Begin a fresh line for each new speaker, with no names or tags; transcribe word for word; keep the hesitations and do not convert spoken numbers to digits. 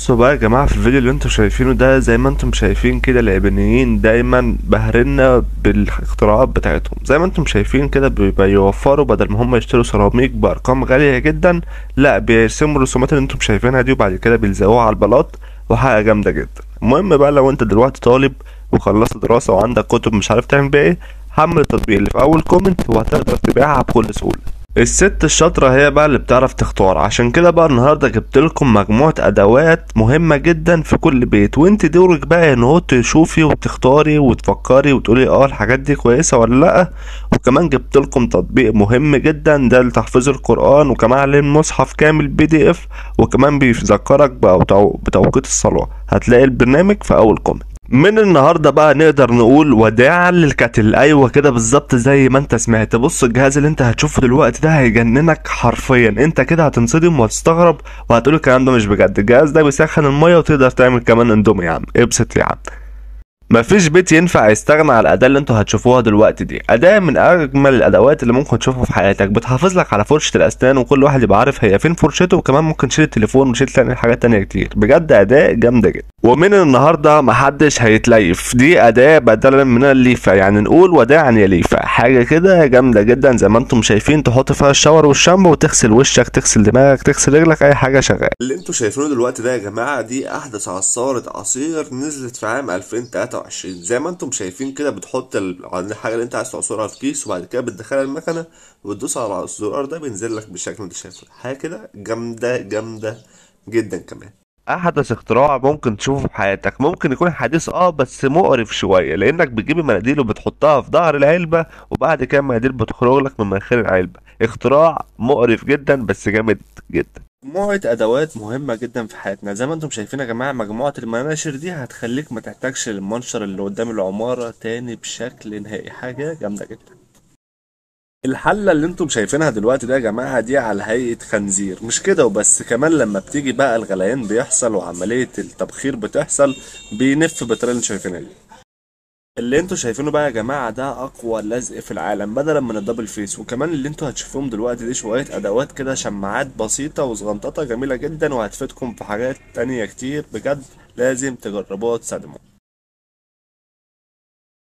بصوا بقى يا جماعة، في الفيديو اللي انتوا شايفينه ده زي ما انتم شايفين كده اليابانيين دايما بهرنا بالاختراعات بتاعتهم. زي ما انتم شايفين كده بيبقى يوفروا بدل ما هم يشتروا سيراميك بأرقام غالية جدا، لا بيرسموا الرسومات اللي انتم شايفينها دي وبعد كده بيلزقوها على البلاط، وحاجة جامدة جدا. المهم بقى لو انت دلوقتي طالب وخلصت دراسة وعندك كتب مش عارف تعمل بيها ايه، حمل التطبيق اللي في اول كومنت وهتقدر تبيعها بكل سهولة. الست الشاطرة هي بقى اللي بتعرف تختار، عشان كده بقى النهاردة جبت لكم مجموعة ادوات مهمة جدا في كل بيت، وانت دورك بقى ان هو تشوفي وتختاري وتفكري وتقولي اه الحاجات دي كويسة ولا لا. وكمان جبت لكم تطبيق مهم جدا ده لتحفيظ القرآن، وكمان عليه المصحف كامل بي دي اف، وكمان بيذكرك بأو- بتوقيت الصلاة. هتلاقي البرنامج في اول كومنت. من النهارده بقى نقدر نقول وداعا للكتل. ايوه كده بالظبط زي ما انت سمعت. بص الجهاز اللي انت هتشوفه دلوقتي ده هيجننك حرفيا، انت كده هتنصدم وهتستغرب وهتقول الكلام ده مش بجد. الجهاز ده بيسخن الميه وتقدر تعمل كمان اندومي. يا عم ابسط يا عم. مفيش بيت ينفع يستغنى عن الأداة اللي انتوا هتشوفوها دلوقتي دي. أداة من أجمل الأدوات اللي ممكن تشوفها في حياتك، بتحافظ لك على فرشة الأسنان وكل واحد يبقى عارف هي فين فرشته، وكمان ممكن تشيل التليفون وتشيل تاني حاجات تانية كتير. بجد أداة جامدة جدا. ومن النهاردة محدش هيتليف، دي أداة بدلا من الليفة، يعني نقول وداعا يا ليفة. حاجة كده جامدة جدا زي ما انتم شايفين، تحط فيها الشاور والشامبو وتغسل وشك، تغسل دماغك، تغسل رجلك، أي حاجة شغال. اللي انتوا شايفينه دلوقتي ده يا جماعة دي أحدث عصارة عصير نزلت في عام ألفين وتلاتة وعشرين. زي ما انتم شايفين كده بتحط ال- الحاجة اللي انت عايز تعصرها في كيس، وبعد كده بتدخلها المكنة وتدوس على الزرار ده بينزل لك بالشكل اللي انت شايفه. حاجة كده جامدة جامدة جدا كمان. احدث اختراع ممكن تشوفه في حياتك، ممكن يكون حديث اه بس مقرف شويه، لانك بتجيب مناديل وبتحطها في ظهر العلبه وبعد كده المناديل بتخرج لك من مناخير العلبه. اختراع مقرف جدا بس جامد جدا. مجموعة أدوات مهمة جدا في حياتنا. زي ما انتم شايفين يا جماعة، مجموعة المناشر دي هتخليك ما تحتاجش للمنشر اللي قدام العمارة تاني بشكل نهائي. حاجة جامدة جدا. الحلة اللي انتم شايفينها دلوقتي ده يا جماعة دي على هيئة خنزير. مش كده وبس، كمان لما بتيجي بقى الغليان بيحصل وعملية التبخير بتحصل، بينف بالطريقة اللي انتم شايفينها دي. اللي انتوا شايفينه بقى يا جماعة ده أقوى لزق في العالم بدلا من الدبل فيس. وكمان اللي انتوا هتشوفوهم دلوقتي دي شوية أدوات كده، شماعات بسيطة وصغنططة جميلة جدا، وهتفيدكم في حاجات تانية كتير. بجد لازم تجربوها وتصدموا.